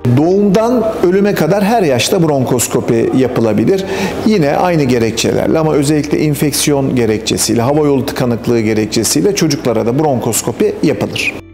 Doğumdan ölüme kadar her yaşta bronkoskopi yapılabilir. Yine aynı gerekçelerle ama özellikle enfeksiyon gerekçesiyle, hava yolu tıkanıklığı gerekçesiyle çocuklara da bronkoskopi yapılır.